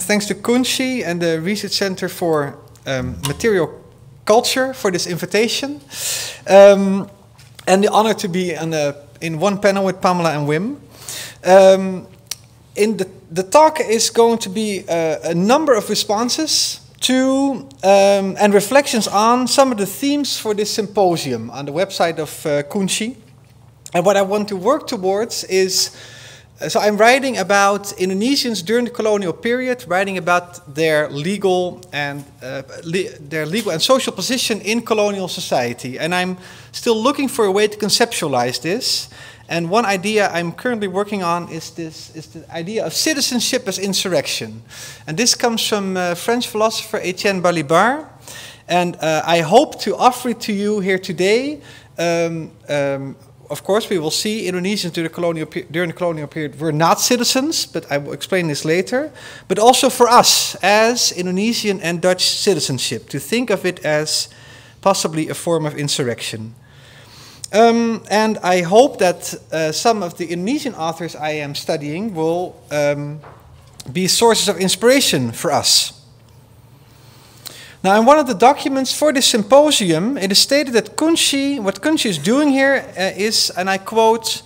thanks to Kunshi and the Research Center for Material Culture for this invitation. And the honor to be in one panel with Pamela and Wim. In the talk is going to be a number of responses to and reflections on some of the themes for this symposium on the website of Kunshi. And what I want to work towards is, so I'm writing about Indonesians during the colonial period, writing about their legal and social position in colonial society. And I'm still looking for a way to conceptualize this. And one idea I'm currently working on is the idea of citizenship as insurrection. And this comes from French philosopher Etienne Balibar. And I hope to offer it to you here today. Of course, we will see Indonesians during the colonial period were not citizens, but I will explain this later. But also for us, as Indonesian and Dutch citizenship, to think of it as possibly a form of insurrection. And I hope that some of the Indonesian authors I am studying will be sources of inspiration for us. Now, in one of the documents for this symposium, it is stated that what Kunshi is doing here is, and I quote,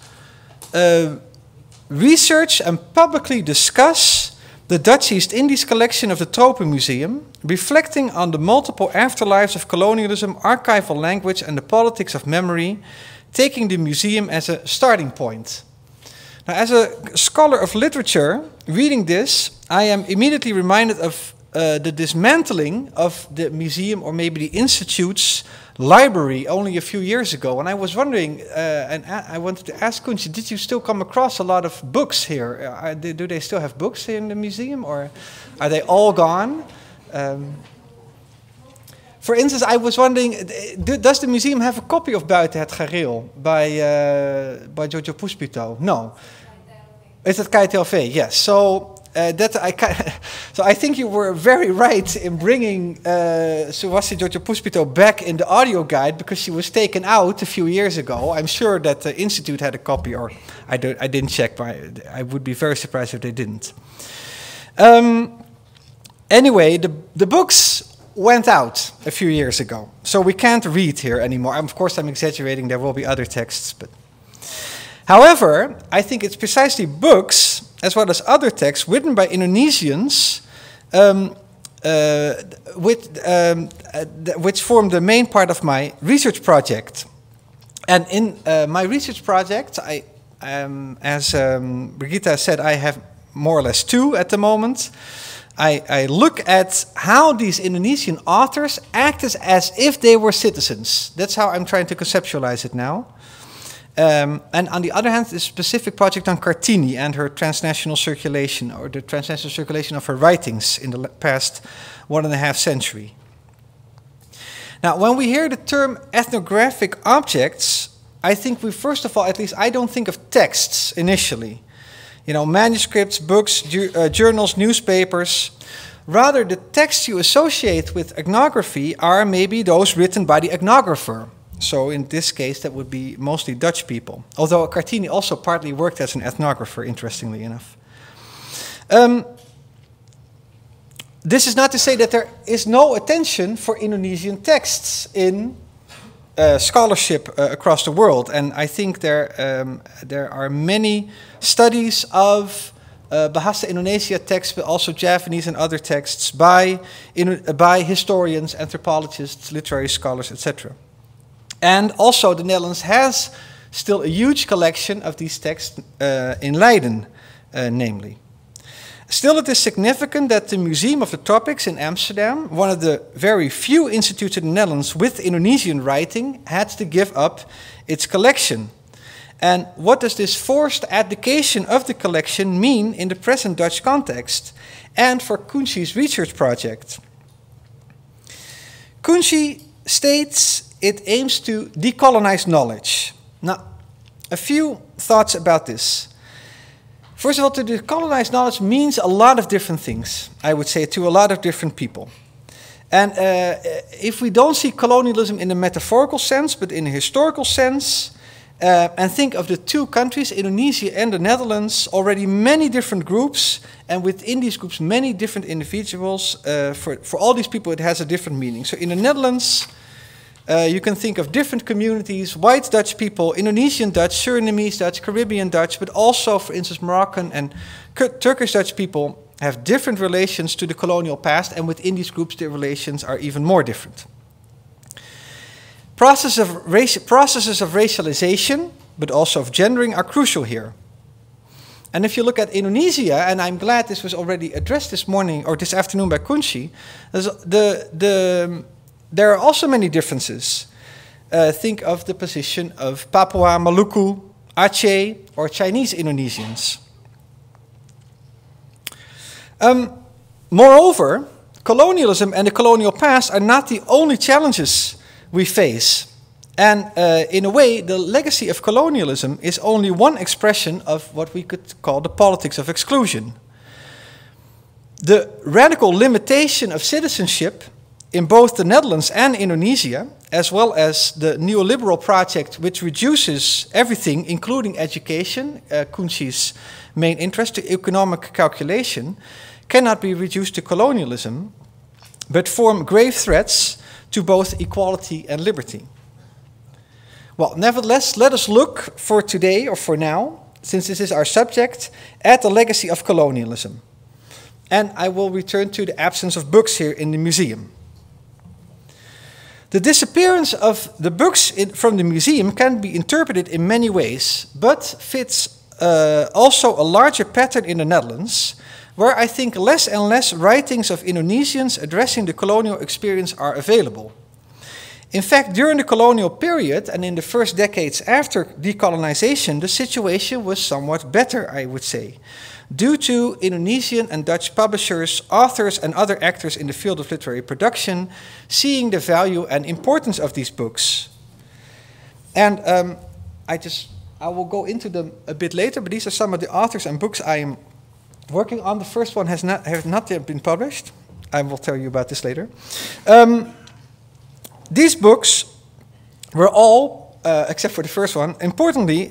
research and publicly discuss the Dutch East Indies collection of the Tropen Museum, reflecting on the multiple afterlives of colonialism, archival language, and the politics of memory, taking the museum as a starting point. Now, as a scholar of literature, reading this, I am immediately reminded of the dismantling of the museum, or maybe the institute's library, only a few years ago. And I was wondering, and I wanted to ask Kunshi, did you still come across a lot of books here? Do they still have books in the museum, or are they all gone? For instance, I was wondering, does the museum have a copy of Buiten het Gareel by Giorgio Puspito? No. Is it KTLV? Yes. So I think you were very right in bringing Suwassi Giorgio Puspito back in the audio guide, because she was taken out a few years ago. I'm sure that the Institute had a copy, or I didn't check, but I would be very surprised if they didn't. Anyway, the books went out a few years ago, so we can't read here anymore. Of course, I'm exaggerating. There will be other texts, but however, I think it's precisely books, as well as other texts written by Indonesians, which form the main part of my research project. And in my research project, as Brigitta said, I have more or less two at the moment. I look at how these Indonesian authors acted as if they were citizens. That's how I'm trying to conceptualize it now. And on the other hand, this specific project on Kartini and her transnational circulation, or the transnational circulation of her writings in the past 1.5 centuries. Now, when we hear the term ethnographic objects, I think we first of all, at least I don't think of texts initially. You know, manuscripts, books, journals, newspapers. Rather, the texts you associate with ethnography are maybe those written by the ethnographer. So in this case, that would be mostly Dutch people. Although Kartini also partly worked as an ethnographer, interestingly enough. This is not to say that there is no attention for Indonesian texts in scholarship across the world. And I think there are many studies of Bahasa Indonesia texts, but also Javanese and other texts by historians, anthropologists, literary scholars, etc. And also the Netherlands has still a huge collection of these texts in Leiden, namely. Still, it is significant that the Museum of the Tropics in Amsterdam, one of the very few institutes in the Netherlands with Indonesian writing, had to give up its collection. And what does this forced abdication of the collection mean in the present Dutch context and for Kunshi's research project? Kunshi states it aims to decolonize knowledge. Now, a few thoughts about this. First of all, to decolonize knowledge means a lot of different things, I would say, to a lot of different people. And if we don't see colonialism in a metaphorical sense, but in a historical sense, and think of the two countries, Indonesia and the Netherlands, already many different groups, and within these groups many different individuals. For all these people it has a different meaning. So in the Netherlands you can think of different communities, white Dutch people, Indonesian Dutch, Surinamese Dutch, Caribbean Dutch, but also, for instance, Moroccan and Turkish Dutch people have different relations to the colonial past, and within these groups the relations are even more different. Processes of racialization, but also of gendering, are crucial here. And if you look at Indonesia, and I'm glad this was already addressed this morning or this afternoon by Kunci, there are also many differences. Think of the position of Papua, Maluku, Aceh, or Chinese Indonesians. Moreover, colonialism and the colonial past are not the only challenges we face. And in a way, the legacy of colonialism is only one expression of what we could call the politics of exclusion. The radical limitation of citizenship in both the Netherlands and Indonesia, as well as the neoliberal project which reduces everything, including education, Kunci's main interest, to economic calculation, cannot be reduced to colonialism, but form grave threats to both equality and liberty. Well, nevertheless, let us look for today, or for now, since this is our subject, at the legacy of colonialism. And I will return to the absence of books here in the museum. The disappearance of the books from the museum can be interpreted in many ways, but fits also a larger pattern in the Netherlands, where I think less and less writings of Indonesians addressing the colonial experience are available. In fact, during the colonial period and in the first decades after decolonization, the situation was somewhat better, I would say, due to Indonesian and Dutch publishers, authors, and other actors in the field of literary production seeing the value and importance of these books. And I will go into them a bit later, but these are some of the authors and books I am working on. The first one has not yet been published. I will tell you about this later. These books were all, except for the first one, importantly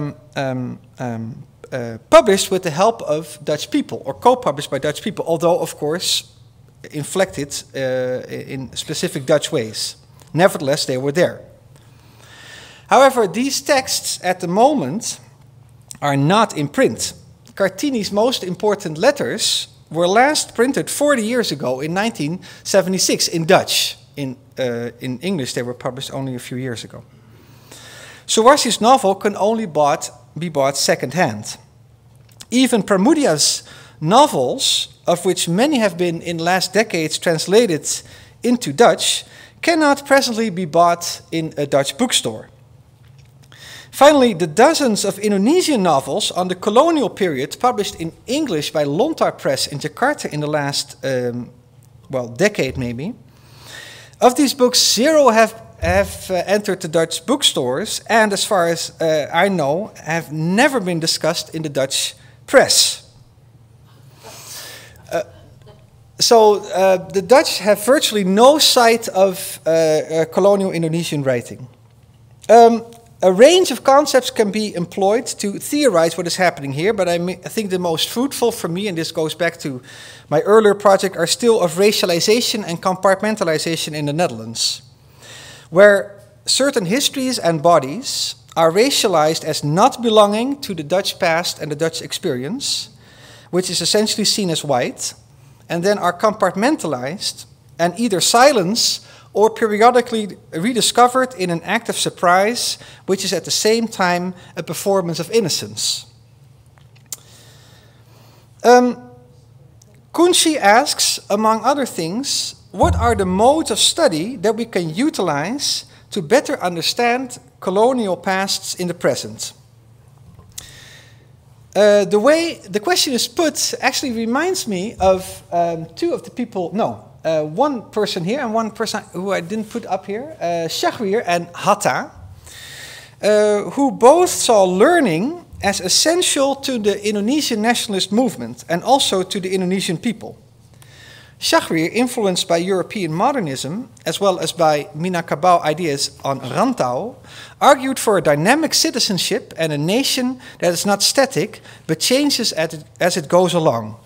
published with the help of Dutch people, or co-published by Dutch people, although, of course, inflected in specific Dutch ways. Nevertheless, they were there. However, these texts at the moment are not in print. Kartini's most important letters were last printed 40 years ago in 1976 in Dutch. In English, they were published only a few years ago. Suarsi's novel can only be bought second-hand. Even Pramudia's novels, of which many have been in last decades translated into Dutch, cannot presently be bought in a Dutch bookstore. Finally, the dozens of Indonesian novels on the colonial period published in English by Lontar Press in Jakarta in the last, decade maybe. Of these books, 0 have entered the Dutch bookstores, and as far as I know, have never been discussed in the Dutch press. So the Dutch have virtually no sight of colonial Indonesian writing. A range of concepts can be employed to theorize what is happening here, but I think the most fruitful for me, and this goes back to my earlier project, are still of racialization and compartmentalization in the Netherlands, where certain histories and bodies are racialized as not belonging to the Dutch past and the Dutch experience, which is essentially seen as white, and then are compartmentalized and either silenced or periodically rediscovered in an act of surprise, which is at the same time a performance of innocence. Kunci asks, among other things, what are the modes of study that we can utilize to better understand colonial pasts in the present? The way the question is put actually reminds me of two of the people, one person here and one person who I didn't put up here, Shahrir and Hatta, who both saw learning as essential to the Indonesian nationalist movement and also to the Indonesian people. Shahrir, influenced by European modernism, as well as by Minangkabau ideas on Rantau, argued for a dynamic citizenship and a nation that is not static, but changes as it goes along.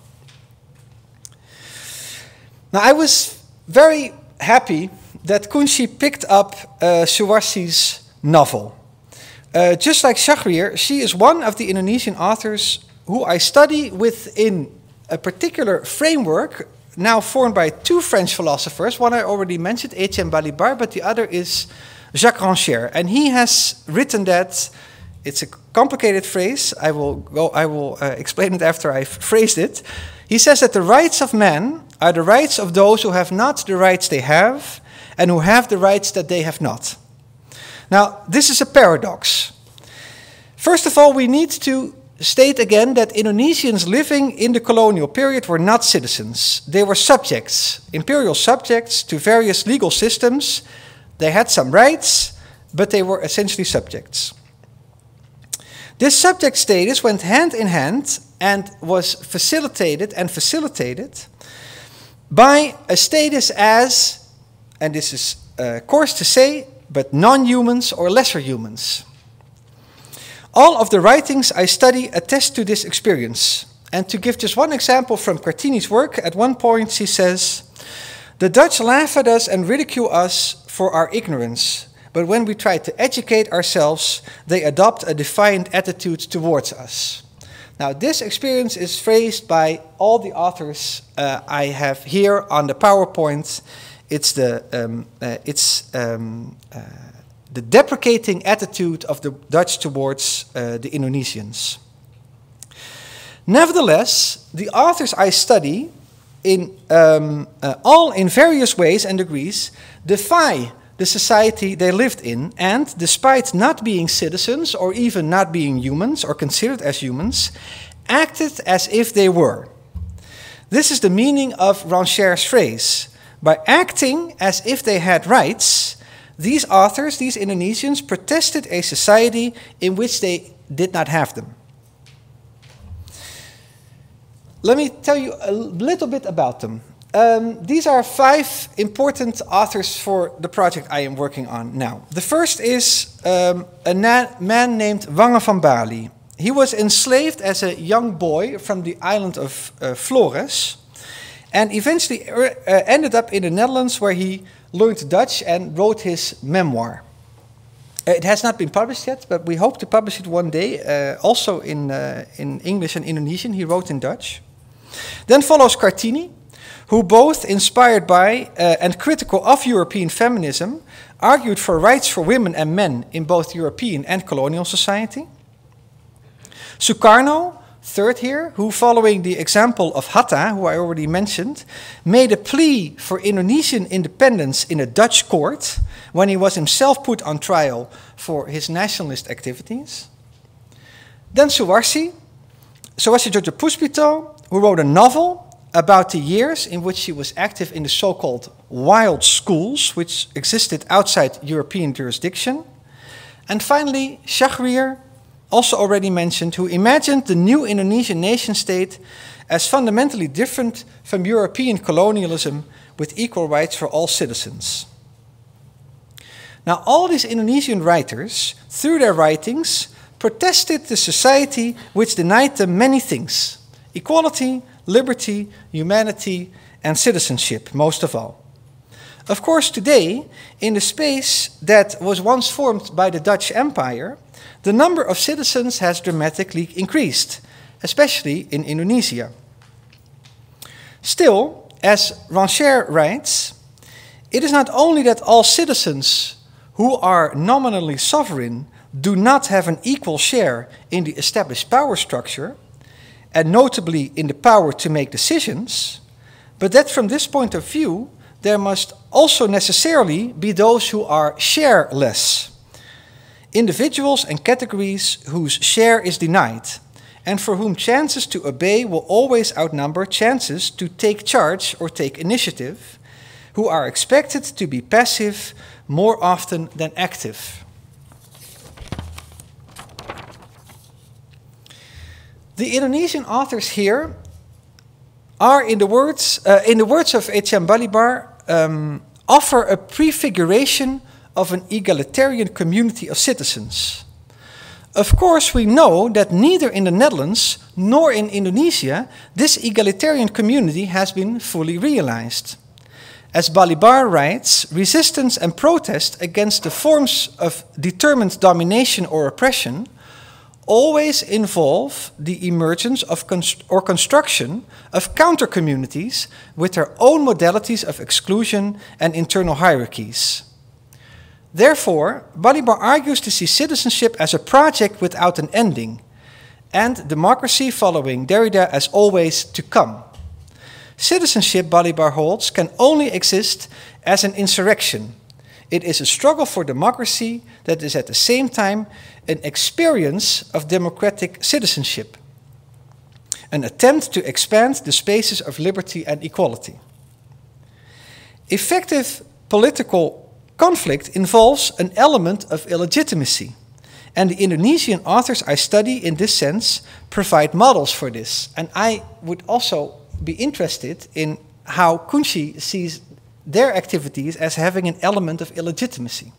Now, I was very happy that Kunci picked up Suwarsi's novel. Just like Shahrir, she is one of the Indonesian authors who I study within a particular framework now formed by two French philosophers. One I already mentioned, Etienne Balibar, but the other is Jacques Rancière. And he has written that, it's a complicated phrase, I will explain it after I've phrased it. He says that the rights of man are the rights of those who have not the rights they have, and who have the rights that they have not. Now, this is a paradox. First of all, we need to state again that Indonesians living in the colonial period were not citizens. They were subjects, imperial subjects to various legal systems. They had some rights, but they were essentially subjects. This subject status went hand in hand and was facilitated by a status as, and this is coarse to say, but non-humans or lesser humans. All of the writings I study attest to this experience. And to give just one example from Cartini's work, at one point she says, "The Dutch laugh at us and ridicule us for our ignorance, but when we try to educate ourselves, they adopt a defiant attitude towards us." Now, this experience is phrased by all the authors I have here on the PowerPoint. It's the deprecating attitude of the Dutch towards the Indonesians. Nevertheless, the authors I study, all in various ways and degrees, defy the society they lived in, and despite not being citizens or even not being humans or considered as humans, acted as if they were. This is the meaning of Rancière's phrase. By acting as if they had rights, these authors, these Indonesians, protested a society in which they did not have them. Let me tell you a little bit about them. These are 5 important authors for the project I am working on now. The first is a man named Wange van Bali. He was enslaved as a young boy from the island of Flores, and eventually ended up in the Netherlands, where he learned Dutch and wrote his memoir. It has not been published yet, but we hope to publish it one day, also in English and Indonesian. He wrote in Dutch. Then follows Cartini, who, both inspired by and critical of European feminism, argued for rights for women and men in both European and colonial society. Sukarno, third here, who, following the example of Hatta, who I already mentioned, made a plea for Indonesian independence in a Dutch court when he was himself put on trial for his nationalist activities. Then Suwarsi Djodjopuspito, who wrote a novel about the years in which she was active in the so-called wild schools, which existed outside European jurisdiction. And finally, Shahrir, also already mentioned, who imagined the new Indonesian nation-state as fundamentally different from European colonialism, with equal rights for all citizens. Now, all these Indonesian writers, through their writings, protested the society which denied them many things: equality, liberty, humanity, and citizenship, most of all. Of course, today, in the space that was once formed by the Dutch Empire, the number of citizens has dramatically increased, especially in Indonesia. Still, as Rancière writes, it is not only that all citizens who are nominally sovereign do not have an equal share in the established power structure, and notably in the power to make decisions, but that from this point of view, there must also necessarily be those who are shareless, individuals and categories whose share is denied, and for whom chances to obey will always outnumber chances to take charge or take initiative, who are expected to be passive more often than active. The Indonesian authors here are, in the words of Etienne Balibar, offer a prefiguration of an egalitarian community of citizens. Of course, we know that neither in the Netherlands nor in Indonesia this egalitarian community has been fully realized. As Balibar writes, resistance and protest against the forms of determined domination or oppression always involve the emergence of or construction of counter-communities with their own modalities of exclusion and internal hierarchies. Therefore, Balibar argues to see citizenship as a project without an ending, and democracy, following Derrida, as always to come. Citizenship, Balibar holds, can only exist as an insurrection. It is a struggle for democracy that is at the same time an experience of democratic citizenship, an attempt to expand the spaces of liberty and equality. Effective political conflict involves an element of illegitimacy, and the Indonesian authors I study in this sense provide models for this. And I would also be interested in how Kunci sees their activities as having an element of illegitimacy.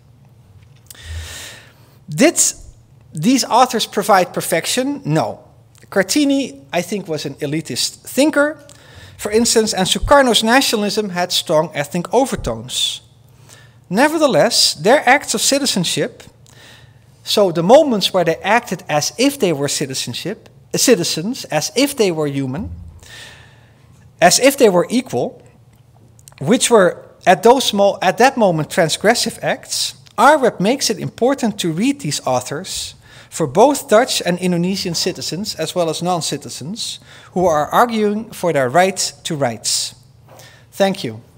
Did these authors provide perfection? No. Kartini, I think, was an elitist thinker, for instance, and Sukarno's nationalism had strong ethnic overtones. Nevertheless, their acts of citizenship, so the moments where they acted as if they were citizens, as if they were human, as if they were equal, which were at that moment transgressive acts, are what makes it important to read these authors for both Dutch and Indonesian citizens, as well as non-citizens, who are arguing for their right to rights. Thank you.